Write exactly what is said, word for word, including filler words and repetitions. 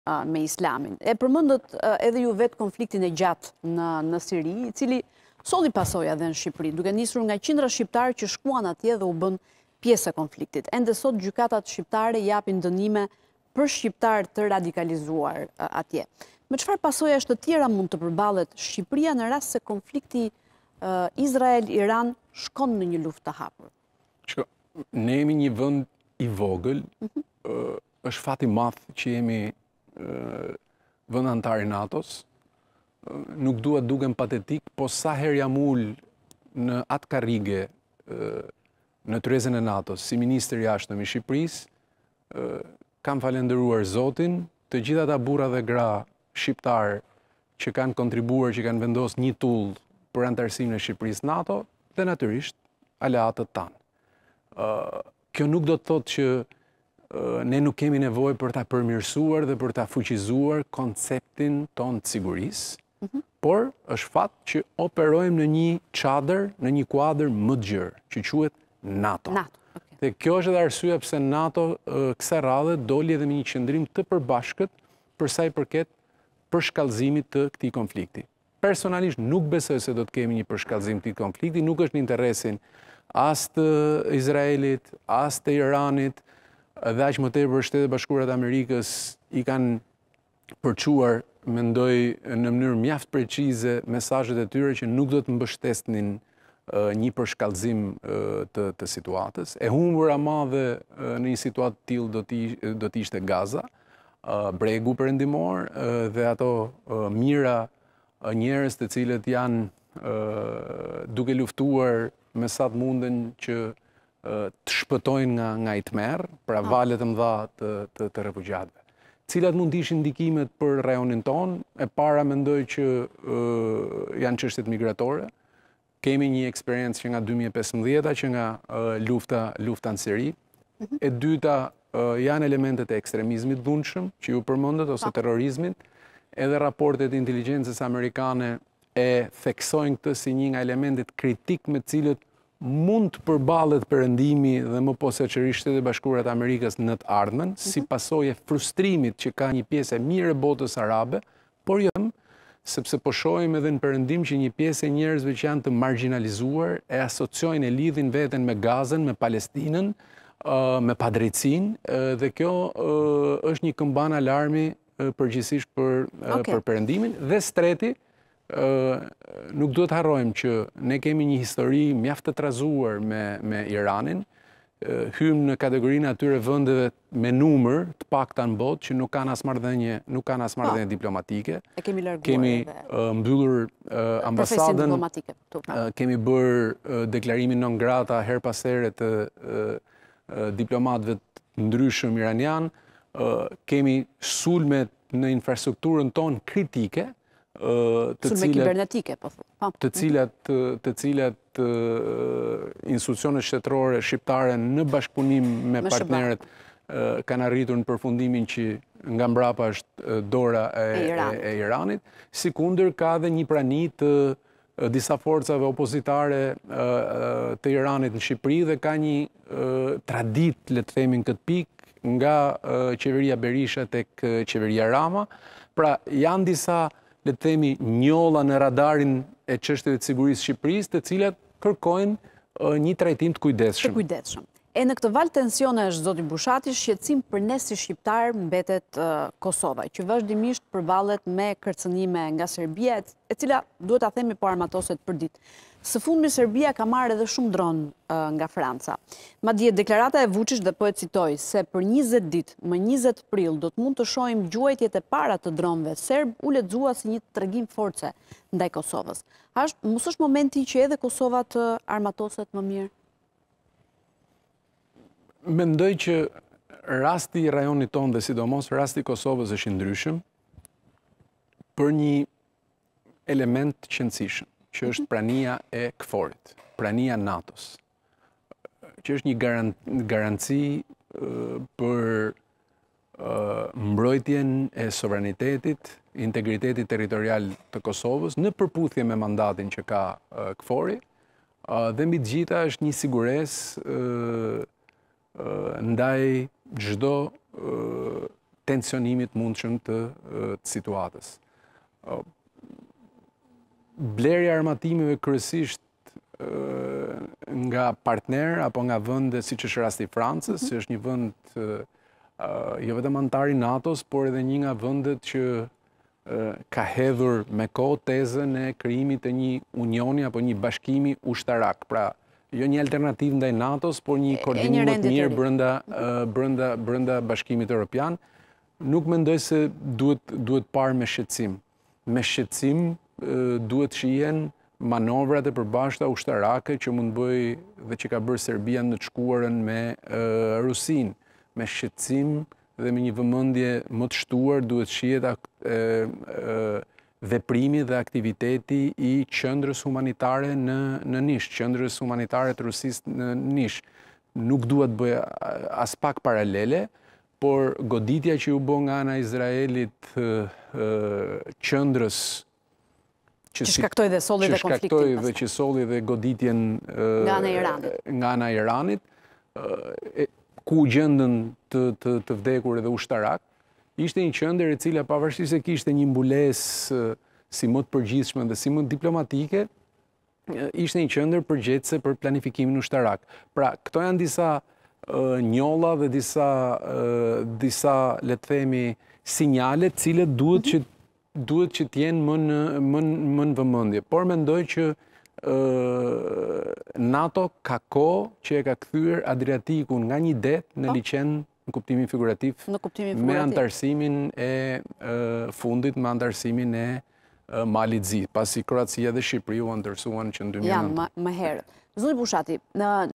me islamin. E përmëndët edhe ju vetë konfliktin e gjatë në Siri, i cili solli pasoja dhe në Shqipëri, duke nisur nga qindra shqiptarë që shkuan atje dhe u bën pjesë e konfliktit. Ende sot gjykatat shqiptare japin dënime për shqiptarë të radikalizuar atje. Me çfarë pasojash të tjera mund të përballet Shqipëria në rast se konflikti Izrael-Iran shkon në një luftë të hapur? Shko, ne jemi një vend i vogël, është fat i madh që jemi vend antar i NATO-s. Nuk dua dukem patetik, po sa herë jam ul në atë karrige në tryezën e NATO-s si ministër i jashtëm i Shqipërisë, kam falendëruar Zotin, të gjitha ata burra dhe gra shqiptar që kanë kontribuar, që kanë vendosur një tull për antarësimin e Shqipërisë NATO dhe natyrisht aleatët tanë. Kjo nuk do të thotë që ne nuk kemi nevojë për ta përmirësuar dhe për ta fuqizuar konceptin ton të sigurisë, por është fat që operojmë në një çadër, në një kuadër më të gjerë, që quhet NATO. Dhe kjo është edhe arsyeja pse NATO kësaj radhe doli edhe me një qendrim të përbashkët për sa i përket përshkallëzimit të këtij konflikti. Personalisht nuk besoj se do të kemi një përshkallëzim të këtij konflikti, nuk është në interesin as të Izraelit, as të Iranit, dhe aq më tepër Shtetet e Bashkuara të Amerikës i kanë përçuar, mendoj në mënyrë mjaft precize mesazhet e tyre që nuk do të mbështesnin një përshkallëzim të, të situatës. E humbura madhe në një situatë të tillë do të do të ishte Gaza, bregu perëndimor dhe ato mijëra njerëz të cilët janë duke luftuar me sa të munden që të shpëtojnë nga, nga i tmerr, pra valet e mëdha të, të, të refugjatëve. Cilat mund të ishin ndikimet për rajonin ton? E para mendoj që uh, janë çështjet migratore. Kemi një eksperiencë që nga dy mijë e pesëmbëdhjetë që nga uh, lufta lufta në Siri. E dyta uh, janë elementet e ekstremizmit dhunshëm që ju përmendët ose terrorizmit. Edhe raportet e inteligjencës amerikane e theksojnë këtë si një nga elementet kritik me të cilët mund të përballet perëndimi dhe më posaçërisht Shtetet e Bashkuara të Amerikës në të ardhmen, si pasojë e frustrimit që ka një pjesë e mirë e botës arabe, por jo, sepse po shohim edhe në perëndim që një pjesë e njerëzve që janë të marginalizuar e asociojnë e lidhin veten me Gazën, me Palestinën, me padrejtësinë, dhe kjo është një këmban alarmi përgjithsisht për për perëndimin. Dhe streti, nuk duhet të harrojmë që ne kemi një histori mjaft të trazuar me, me Iranin, hymë në kategorinë atyre vendeve me numër të pakta në botë që nuk kanë as marrëdhënie, nuk kanë as marrëdhënie diplomatike. E kemi larguar. Kemi uh, mbyllur uh, ambasadën, uh, kemi bërë uh, deklarimin non grata her pas here të uh, uh, diplomatëve të ndryshëm iranian, uh, kemi sulme në infrastrukturën tonë kritike, të cilat kibernetike, po thonë. Të cilat të cilat institucionet shtetërore shqiptare në bashkëpunim me partnerët kanë arritur në përfundimin që nga mbrapa është dora e Iranit. Sikundër ka dhe një prani të disa forcave opozitare të Iranit në Shqipëri dhe ka një tradit, le të themi në këtë pikë, nga qeveria Berisha tek qeveria Rama. Pra janë disa, le të themi, njolla në radarin e çështjeve të sigurisë Shqipërisë, të cilat kërkojnë një trajtim të kujdesshëm. Të kujdesshëm. E në këtë val tensionesh, zoti Bushati, shqetësim për ne si shqiptar mbetet Kosova, që vazhdimisht përballet me kërcënime nga Serbia, e cila duhet ta themi po armatoset për ditë. Së fundmi Serbia ka marrë edhe shumë dron nga Franca. Madje deklarata e Vučić, dhe po e citoj, se për njëzet ditë, më njëzet prill, do të mund të shohim gjuajtjet e para të dronëve serb, u lexua si një tregim force ndaj Kosovës. Mos është momenti që edhe Kosova të armatoset më mirë? Mendoj që rasti i rajonit tonë dhe sidomos rasti i Kosovës është i ndryshëm për një element të qëndësishëm, që është prania e K F O R-it, prania NATO-s, që është një garanci për mbrojtjen e sovranitetit, integritetit territorial të Kosovës në përputhje me mandatin që ka K F O R-i, dhe mbi të gjitha është një siguresë ndaj çdo tensionimit mundshëm të, të situatës. Blerja armatimeve kryesisht nga partner apo nga vende siç është rasti i Francës, që është një vend jo vetëm antar i NATO-s, por edhe një nga vendet që ka hedhur me kohë tezën e krijimit të një unioni apo një bashkimi ushtarak. Pra, jo një alternativë ndaj NATO-s, por një koordinim më të mirë brenda brenda brenda Bashkimit Evropian. Nuk mendoj se duhet duhet parë me shqetësim. Me shqetësim duhet shihen manovrat e përbashkëta ushtarake që mund bëj dhe që ka bërë Serbia në të shkuarën me Rusinë. Me shqetësim dhe me një vëmendje më të shtuar duhet shihet veprimi dhe aktiviteti i qendrës humanitare në në Nish, qendrës humanitare të Rusisë në Nish. Nuk duhet bëj as pak paralele, por goditja që u bë nga ana e Izraelit qendrës që shkaktoi dhe solli dhe konfliktin. Që shkaktoi dhe që solli dhe goditjen nga ana e Iranit. Nga ana e Iranit, ku gjendën të, të, të vdekur edhe ushtarak, ishte një qendër e cila pavarësisht se kishte një mbulesë si më të përgjithshme dhe si më diplomatike, ishte një qendër përgjegjëse për planifikimin ushtarak. Pra, këto janë disa njolla dhe disa disa le të themi sinjale të cilët duhet që duhet që t'jenë më në, më, më në vëmendje. Por mendoj që NATO ka kohë që e ka kthyer Adriatikun nga një det në liqen në kuptimin figurativ, në kuptimin figurativ. Me antarësimin e fundit, me antarësimin e Malit Zi, pasi Kroacia dhe Shqipëriu u antarësuan që në dy mijë e nëntë. Janë më herët. Zoti Bushati,